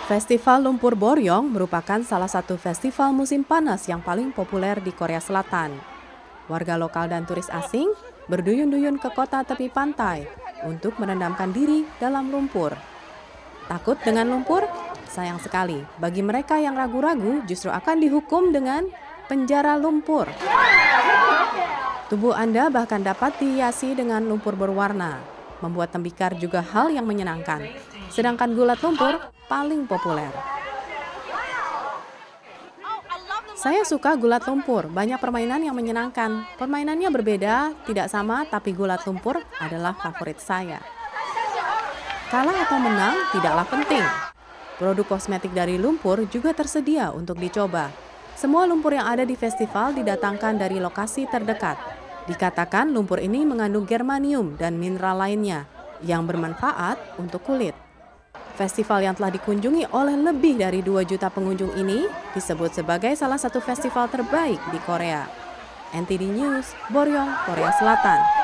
Festival Lumpur Boryong merupakan salah satu festival musim panas yang paling populer di Korea Selatan. Warga lokal dan turis asing berduyun-duyun ke kota tepi pantai untuk merendamkan diri dalam lumpur. Takut dengan lumpur? Sayang sekali, bagi mereka yang ragu-ragu justru akan dihukum dengan penjara lumpur. Tubuh Anda bahkan dapat dihiasi dengan lumpur berwarna. Membuat tembikar juga hal yang menyenangkan. Sedangkan gulat lumpur paling populer. Saya suka gulat lumpur, banyak permainan yang menyenangkan. Permainannya berbeda, tidak sama, tapi gulat lumpur adalah favorit saya. Kalah atau menang tidaklah penting. Produk kosmetik dari lumpur juga tersedia untuk dicoba. Semua lumpur yang ada di festival didatangkan dari lokasi terdekat. Dikatakan lumpur ini mengandung germanium dan mineral lainnya yang bermanfaat untuk kulit. Festival yang telah dikunjungi oleh lebih dari 2 juta pengunjung ini disebut sebagai salah satu festival terbaik di Korea. NTD News, Boryong, Korea Selatan.